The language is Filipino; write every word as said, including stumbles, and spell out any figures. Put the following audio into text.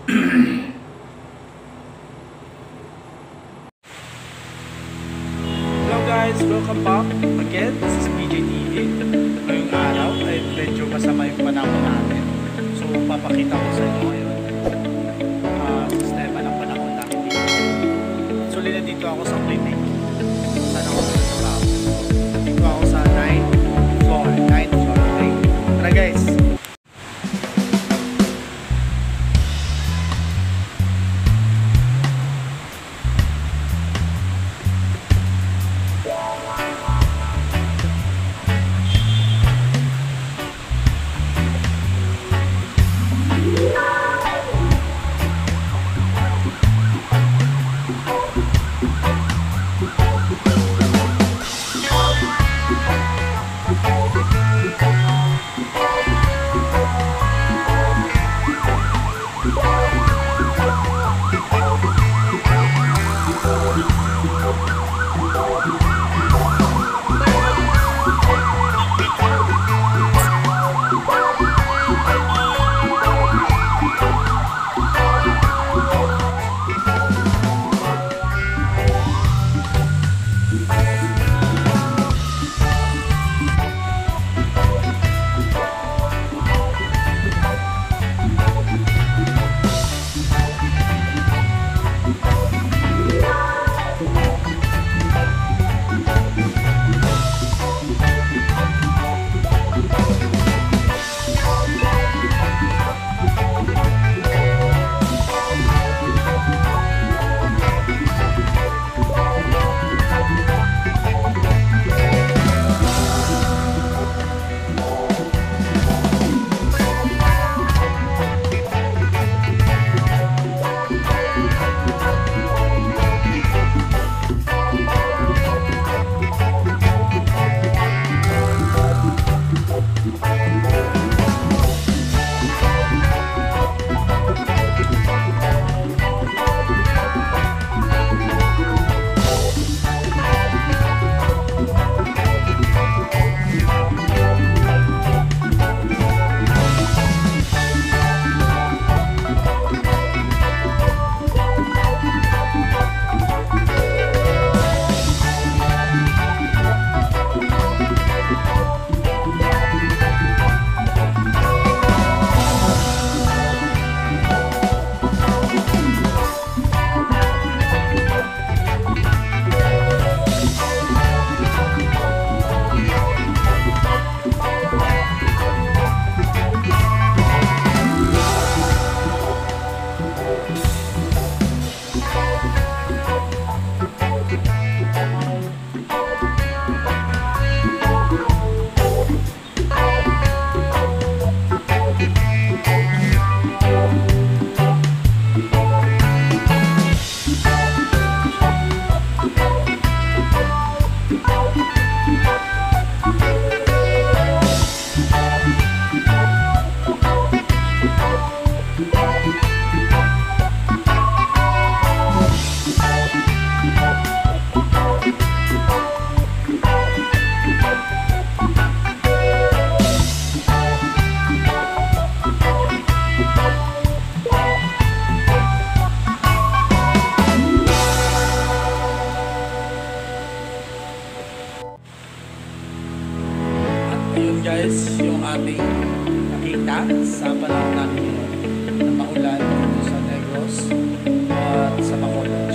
Hello guys, welcome back again. This is P J T V. Ngayong araw ay medyo masama yung panahon natin. So papakita ko sa inyo ngayon uh, sistema ng panahon natin dito. Actually na dito ako sa clinic. Saan ako sa trabaho? Dito ako sa ninth floor. ninth floor. Okay. Tara guys. Ayun guys, yung ating nakita sa panahon natin na maulan sa Negros at sa Maulan.